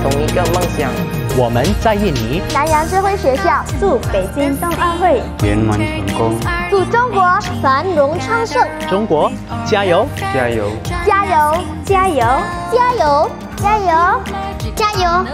同一个梦想。 我们在印尼南洋智慧学校祝北京冬奥会圆满成功， 祝中国繁荣昌盛。 中国加油！ 加油！ 加油！ 加油！ 加油！加油！加油！加油！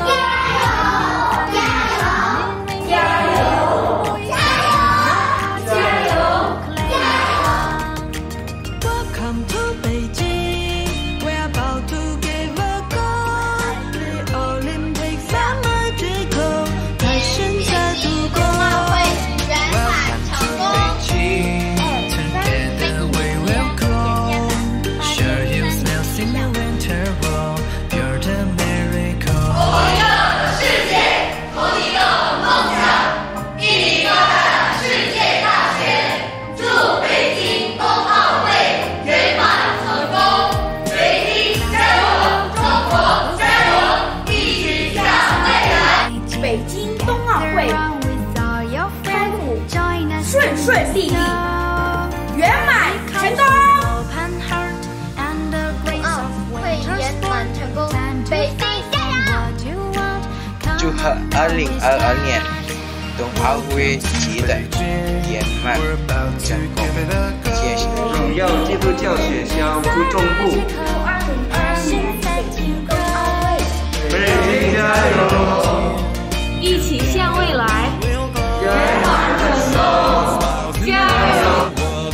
北京冬奥会开幕顺顺利利，圆满成功。 冬奥会圆满成功，北京加油！ 祝贺2022年冬奥会期的圆满成功，谢谢。 荣耀基督教学校驻中部， 北京冬奥会， 北京加油！ 一起向未来圆满成功， 加油！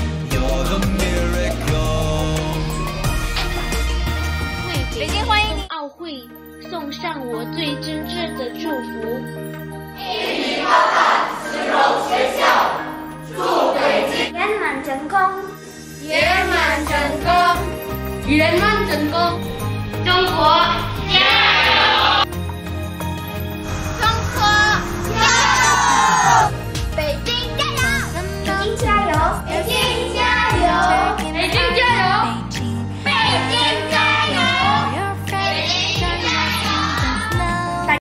北京欢迎您！奥会送上我最真挚的祝福。 印尼高等石龙学校祝北京圆满成功， 圆满成功， 圆满成功，中国